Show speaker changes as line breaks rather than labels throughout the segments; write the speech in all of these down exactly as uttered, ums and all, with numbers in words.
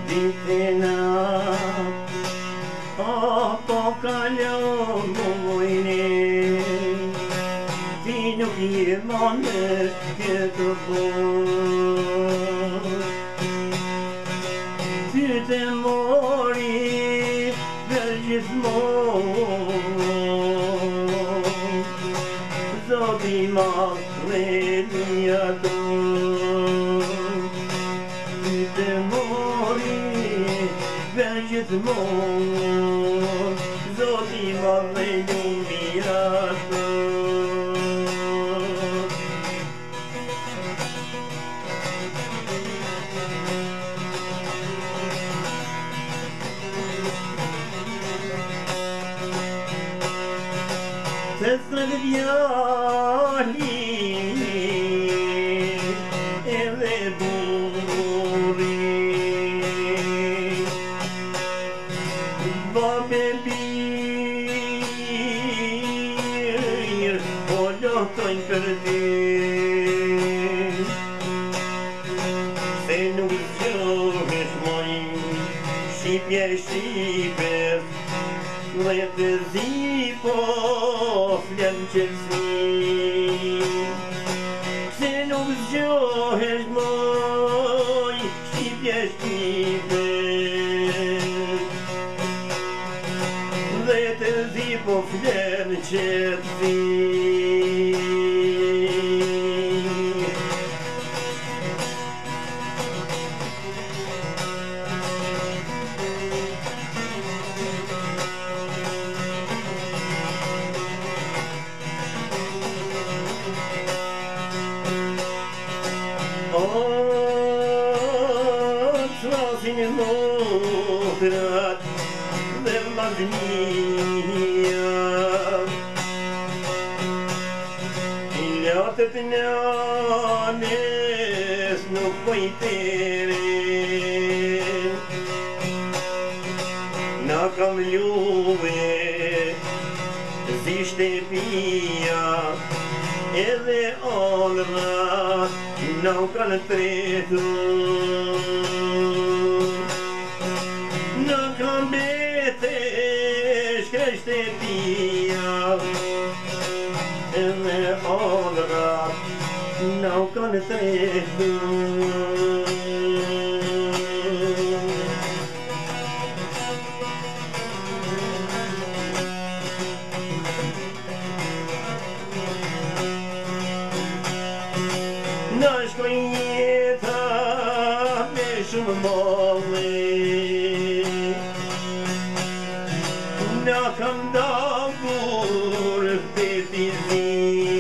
Vitena apokalion vojne Ti nuk je mane këtë bot Ty të mori për gjithmonë Zoti ma kreni ato Ty të mori për gjithmonë Zoti ma kreni ato Se sret djali edhe burri Babe birë po lotojnë për ty Se nuk zgjohesh moj shqipje shqipes Dhe të zi po flenë qëllësi Se nuk zgjohesh moj shqipje shqipes Dhe të zi po flenë qëllësi O, s'lasin motrat dhe vllaznia I lotët nanes nuk po I teren Na kam luve zi shtepia edhe onrat Na u kanë tretur Na kam betesh kështë e pia Edhe onrat Na u kanë tretur Na shkoj jeta me shumë molle Na kam dagur veti zi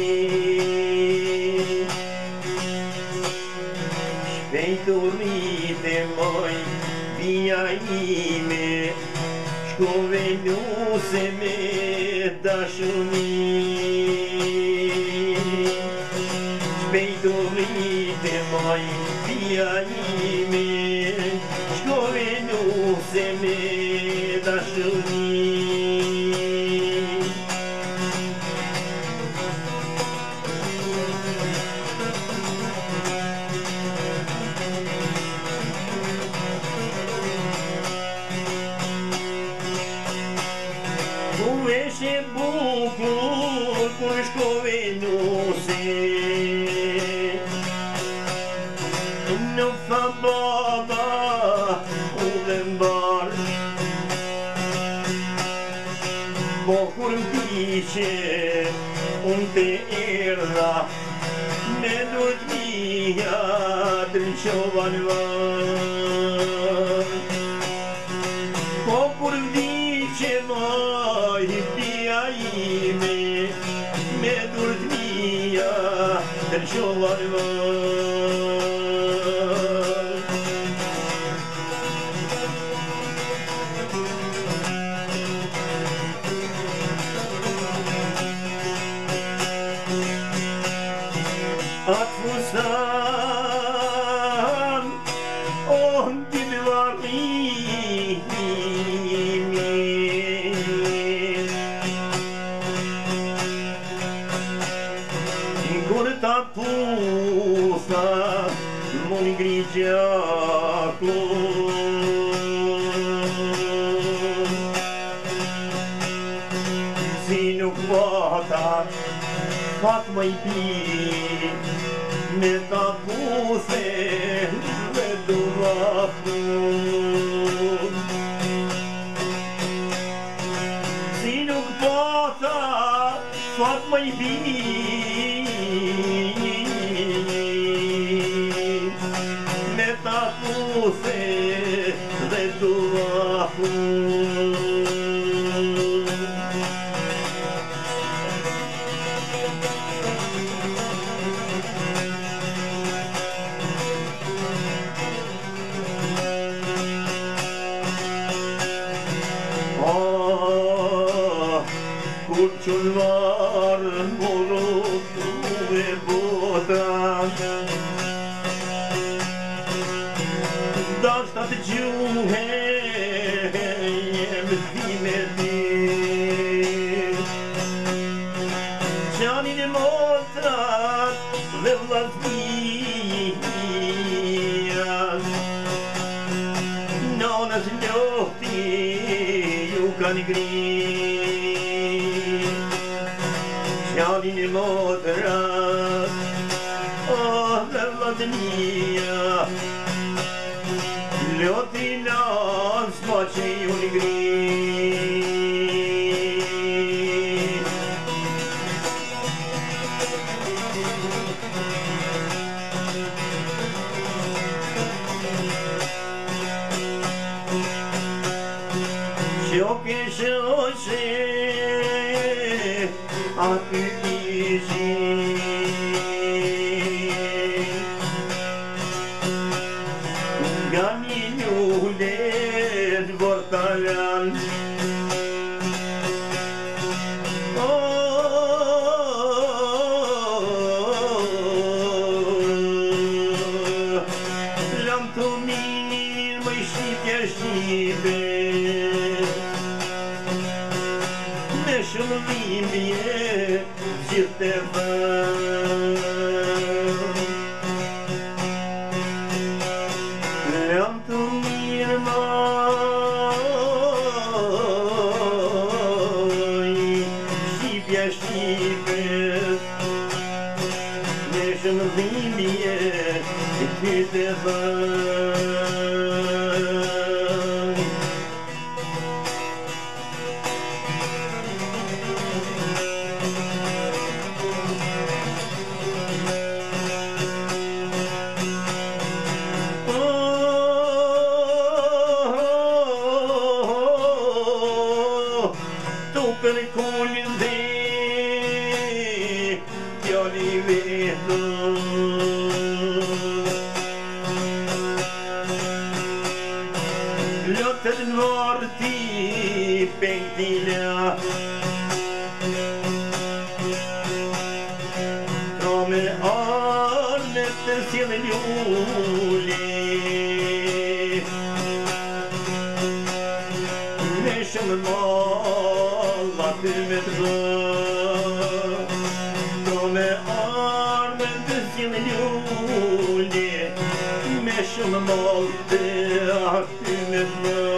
Shpejt u rrite moj pia ime Shkove luse me dashuni Shpejt u rrite moj pia ime Shkove luse me dashuni Ku eshe bukur kur shkove luse Nuk tha baba u dhe mbar Po kur m'diqe unë te erdha Me durt mija të lëshovan var Po kur m'diqe moj pia ime Me durt mija të lëshovan var Atë fustan, oh në varrimi Kur ta pusa, mun i grigjaku sfat mai bine ne tapuse de Dumnezeu. Ținu-c pota, sfat mai bine ne tapuse de Dumnezeu. Culciulvar morotue botan dar stat giuhe em dimeti Gianni ne mostrat le las dias non as gli occhi io cani Gianni ne mostrat oh le las mia Ljotina smači un gri Šoke šoše a ty tiži Gaminule dvortalan L-am tumit, măi, știpe, știpe Ne-și-l limbie, zirte Le-am tumit, măi, știpe, știpe Ne-și-l limbie, zirte Percolinde ti oliveto Lotte morti pentilea Come ornette sieme liuli Nessun molla med Come ornette sieme liuli Nessun molte med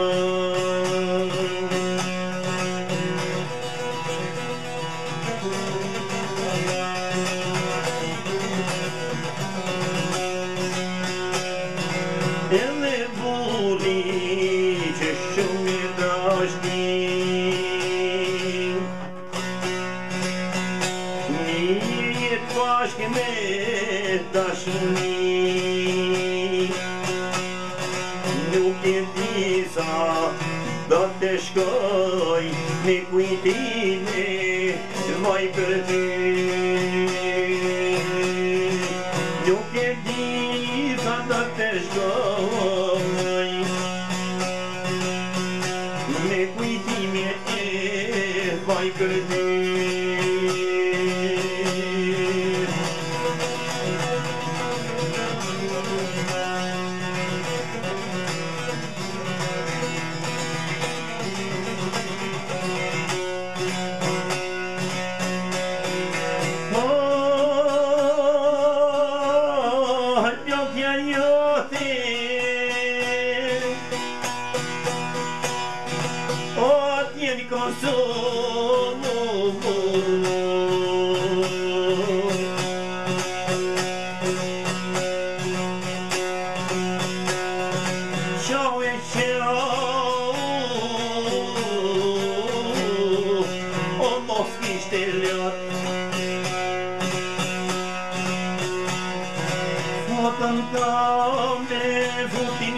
Ele boli ce šumi dažni Nije tvaške me dašni Nuk je disa da te shkoj Me kujtime vaj për ty Nuk je disa da te shkoj Me kujtime vaj për ty consumo qau e qau, o mos kishte lot. Fotën kam me futin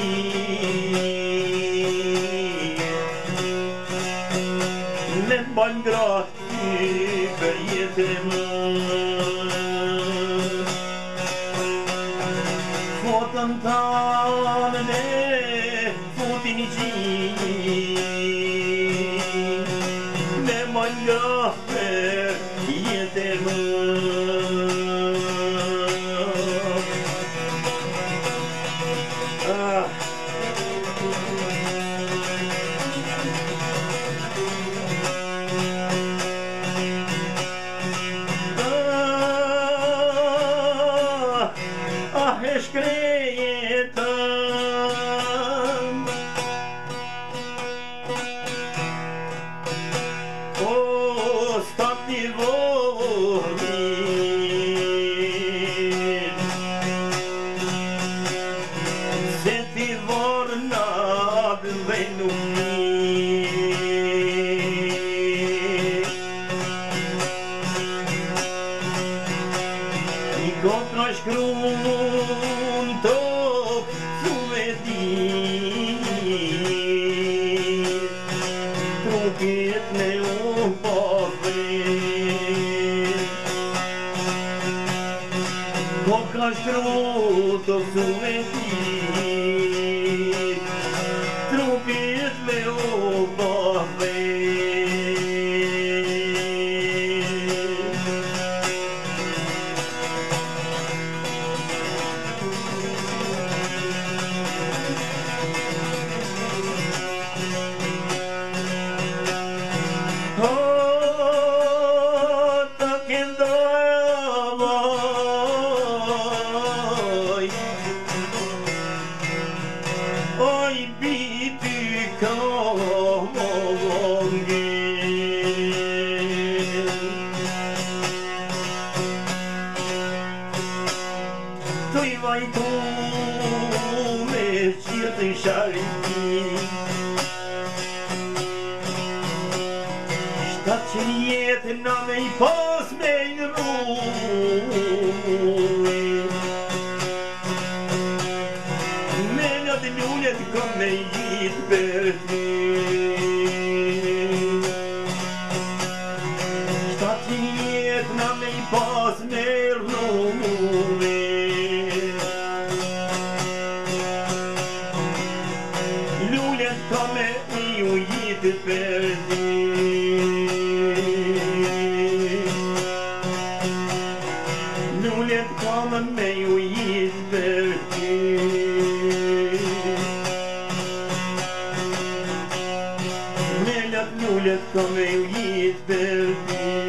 gjit, me m'ban gratë për jetën. Fotën kam me futin gjit, me m'ban gratë për jetën. Ah, e shkretëm, o stat një vorin, se ti vornat dhe nuk mirë. I kontra shkruun top su e dit, trupit me unë pavrit. Kontra shkruun top su e dit, trupit me unë pavrit. Oj, biti ka më vongin, të i vajtu me qirtë i sharitin, shtatë që jetë na me i pas me i rrujt. Lullet kom me jitë për ty, shtatë që jetë na me i pas me rrujt. Lullet kom me ju jitë për ty, lullet kom me ju jitë për ty. Lullet kom me ju jitë për ty.